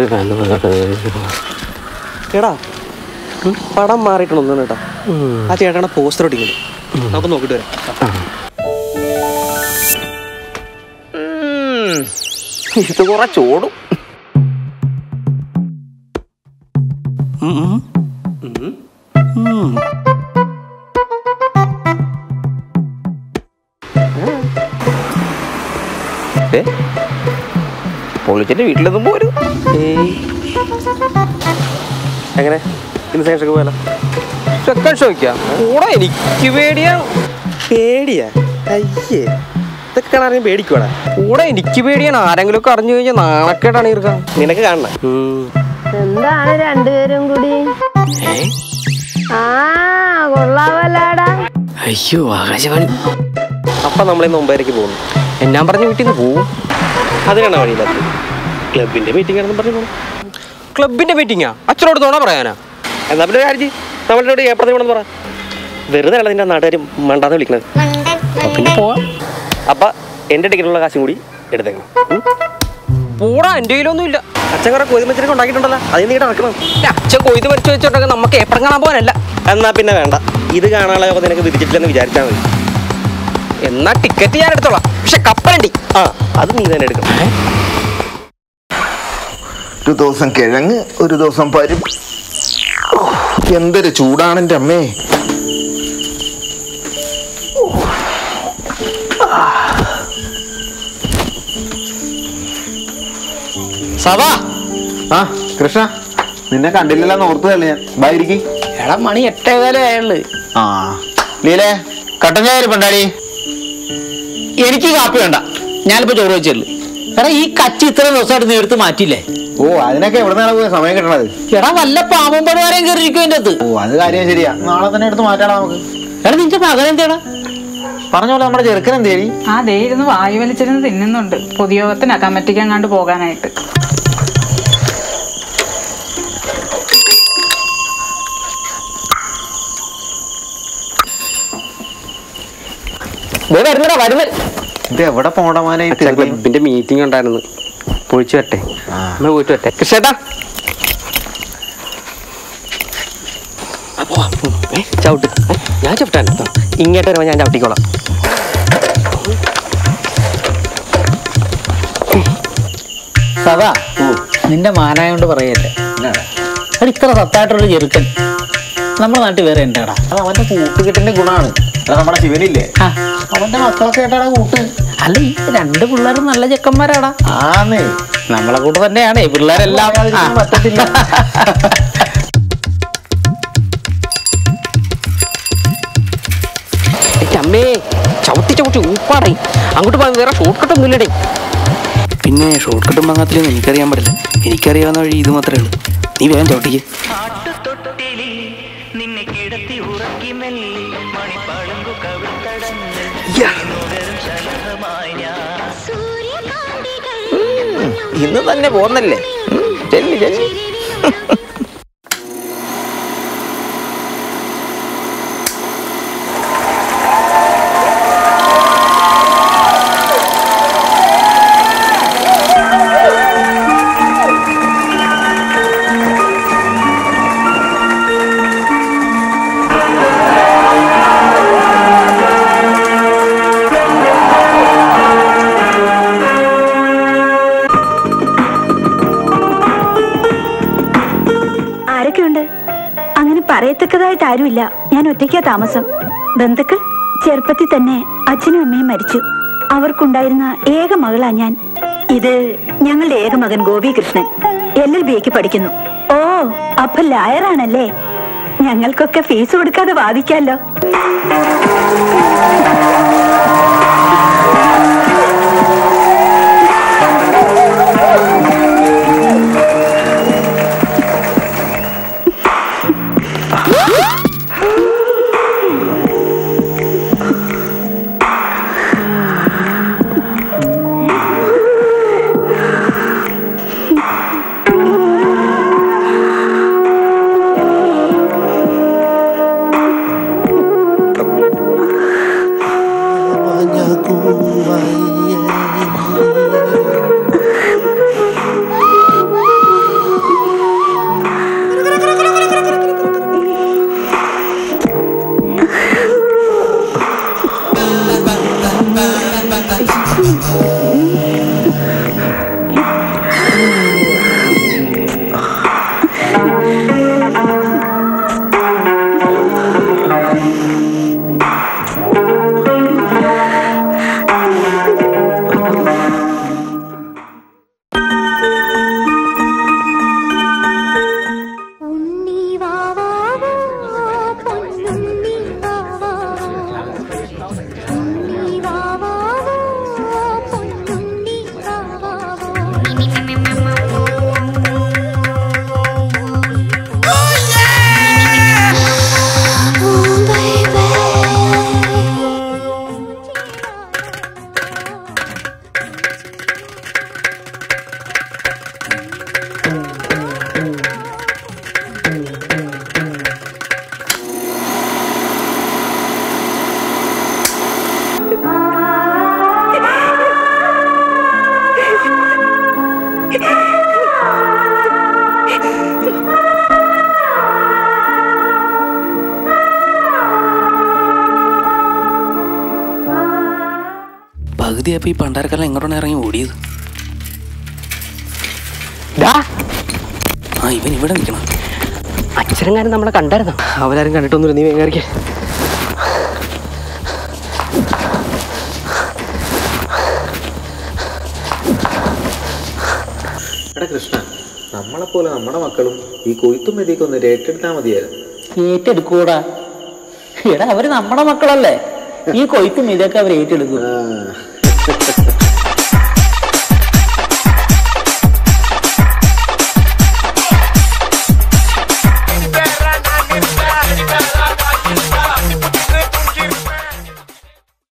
എടാ പടം മാറിയിട്ടൊന്നും കേട്ടോ. ആ ചേട്ടനാണ് പോസ്റ്റർ ഒട്ടിക്കുന്നത്. നമുക്ക് നോക്കിട്ട് വരാം. ഇത് കുറെ ചോടും. പൊളിച്ചിട്ട് വീട്ടിലൊന്നും പോരും. എങ്ങനെ ഇന്ന് സെക്കൻഡ് ഷോക്ക് പോയാലോ? സെക്കൻഡ് ഷോയ്ക്കാ? കൂടെ എനിക്ക് പേടിയാ. പേടിയാ? അയ്യേ, ഇതൊക്കെ കാണാൻ പേടിക്കൂടാ. കൂടെ എനിക്ക് പേടിയാണ്. ആരെങ്കിലും ഒക്കെ അറിഞ്ഞു കഴിഞ്ഞാൽ നാണക്കേടാണ് ഇരിക്കാം. നിനക്ക് കാണണം. എന്താണ് രണ്ടുപേരും കൂടി? കൊള്ളാവല്ലാടാ. അയ്യോ ആകാശവാണി. അപ്പൊ നമ്മളിന്ന് മുംബൈയിലേക്ക് പോകുന്നു. എന്നാ പറഞ്ഞ വീട്ടിൽ നിന്ന് പോവും? അതിനാണ് വഴിയില്ലാത്തത്. ക്ലബിന്റെ മീറ്റിംഗ് ആണെന്ന് പറഞ്ഞു പോകും. ക്ലബിന്റെ മീറ്റിംഗാ? അച്ഛനോട് തോണ പറയാനാ? എന്നാ പിന്നെ കാര്യം നമ്മളിനോട് ഏപ്പറത്തി വേണമെന്ന് പറ. വെറുതെ അല്ല നിന്റെ നാട്ടുകാർ മണ്ടാന്ന് വിളിക്കുന്നത്. പിന്നെ പോവാ. അപ്പൊ എന്റെ ടിക്കറ്റുള്ള കാശും കൂടി എടുത്തേക്കണം. കൂടാ എന്റെ കയ്യിലൊന്നും ഇല്ല. അച്ഛൻ കുറെ കൊയ്ത് മരിച്ചൊക്കെ ഉണ്ടാക്കിയിട്ടുണ്ടല്ലോ, അതിൽ നീ ഇറക്കണം. അച്ഛൻ കൊയ്ത് വരച്ച് വെച്ചോട്ടൊക്കെ നമുക്ക് എപ്പോഴും കാണാൻ പോകാനല്ല. എന്നാ പിന്നെ വേണ്ട, ഇത് കാണാനുള്ള നിനക്ക് വിധിച്ചിട്ടില്ലെന്ന് വിചാരിച്ചാൽ മതി. എന്നാ ടിക്കറ്റ് ഞാൻ എടുത്തോളാം. പക്ഷെ കപ്പലണ്ടി അത് നീ തന്നെ എടുക്കണം. ഒരു ദിവസം കിഴങ്ങ്, ഒരു ദിവസം പരിപ്പ്. എന്തൊരു ചൂടാണ് എൻ്റെ അമ്മേ. സവാ. കൃഷ്ണ, നിന്നെ കണ്ടില്ലല്ലോ ഓർത്തതല്ലേ ഞാൻ. ബായിരിക്കും. എടാ മണി 8:15 ആയുള്ളു. ലീലേ, കട്ടൻ ചായ പണ്ടാടി. എനിക്ക് കാപ്പി വേണ്ട, ഞാനിപ്പോ ചോറ് വെച്ചുള്ളു. എടാ ഈ കച്ചി ഇത്ര ദിവസമായിട്ട് നീ എടുത്ത് മാറ്റിയില്ലേ? ഓ, അതിനൊക്കെ എവിടെ നിന്നാണ് പോയി സമയം കിട്ടണത്? എടാ വല്ല പാമ്പും പടുവാരെയും കയറിയിരിക്കും എൻ്റെ അടുത്ത്. ഓ, അത് കാര്യം ശരിയാ. നാളെ തന്നെ എടുത്ത് മാറ്റാടാ നമുക്ക്. എടാ നിന്റെ മകൻ എന്താണ്? പറഞ്ഞ പോലെ നമ്മുടെ ചെറുക്കൻ എന്തേരി? ദേ ഇരുന്ന് വായു വലിച്ചിരുന്ന് തിന്നുന്നുണ്ട്. പൊതുയോഗത്തിന് കമ്മിറ്റിക്ക് അങ്ങാണ്ട് പോകാനായിട്ട്. ഇത് എവിടെ പോണ്ടമാനായിട്ട്? ക്ലബിന്റെ മീറ്റിംഗ് ഉണ്ടായിരുന്നു. പൊളിച്ചു വരട്ടെ, പോയിട്ട് വരട്ടെ. കൃഷ്ണേട്ടാ ചവിട്ട്. ഞാൻ ചവിട്ടാൻ ഇങ്ങോട്ട് വരുമ്പോൾ ഞാൻ ചവിട്ടിക്കോളാം. സദാ നിന്റെ മാനായ കൊണ്ട് പറയല്ലേ, ഇത്ര സത്തായിട്ടുള്ള ചെറുക്കൻ നമ്മുടെ നാട്ടിൽ വേറെ ഉണ്ടാടാ. അത് അവന്റെ കൂട്ടുകെട്ടിന്റെ ഗുണമാണ്. നമ്മുടെ ശിവനില്ലേ, അവന്റെ മക്കളൊക്കെ ആയിട്ടാണ് കൂട്ട്. അല്ല, ഈ 2 പിള്ളേരും നല്ല ചെക്കന്മാരാടാ. ആന്നേ, നമ്മളെ കൂടെ തന്നെയാണ് പിള്ളേരെല്ലാം. പറ്റത്തില്ല. അമ്മേ, ചവിട്ടി ചവിട്ടി ഊപ്പാടേ. അങ്ങോട്ട് പോകാൻ വേറെ ഷോർട്ട് കട്ടൊന്നും ഇല്ലടേ. പിന്നെ ഷോർട്ട് കട്ടും വാങ്ങാത്തില്ലെന്ന് എനിക്കറിയാൻ പാടില്ല. എനിക്കറിയാവുന്ന വഴി ഇത് മാത്രമേ ഉള്ളൂ. നീ വേഗം ചവിട്ടിക്ക്. ഇന്ന് തന്നെ പോന്നല്ലേ? ചെല്ലി ചെല്ലി. അങ്ങനെ പറയത്തക്കതായിട്ട് ആരുമില്ല. ഞാൻ ഒറ്റയ്ക്കാ താമസം. ബന്ധുക്കൾ ചെറുപ്പത്തിൽ തന്നെ അച്ഛനും അമ്മയും മരിച്ചു. അവർക്കുണ്ടായിരുന്ന ഏക മകളാ ഞാൻ. ഇത് ഞങ്ങളുടെ ഏക മകൻ ഗോപികൃഷ്ണൻ LLB പഠിക്കുന്നു. ഓ, അപ്പൊ ലായറാണല്ലേ? ഞങ്ങൾക്കൊക്കെ ഫീസ് കൊടുക്കാതെ വാദിക്കാലോ. സന്ധ്യയപ്പോ ഈ പണ്ടാരക്കാലം എങ്ങോട്ടാണ് ഇറങ്ങി ഓടിയത്? ആ ഇവൻ ഇവിടെ നിൽക്കണം. അച്ഛനെങ്ങാനും നമ്മളെ കണ്ടായിരുന്നോ? അവരാരും കണ്ടിട്ടൊന്നുമില്ല. നീ വേങ്ങാറിക്കേ. എടാ കൃഷ്ണ, നമ്മളെപ്പോലെ നമ്മുടെ മക്കളും ഈ കൊയ്ത്തും മെതിയൊക്കെ ഒന്ന് ഏറ്റെടുത്താൽ മതിയായിരുന്നു. ഏറ്റെടുക്കൂടാ. എടാ അവര് നമ്മുടെ മക്കളല്ലേ, ഈ കൊയ്ത്തും ഇതൊക്കെ അവർ ഏറ്റെടുക്കും.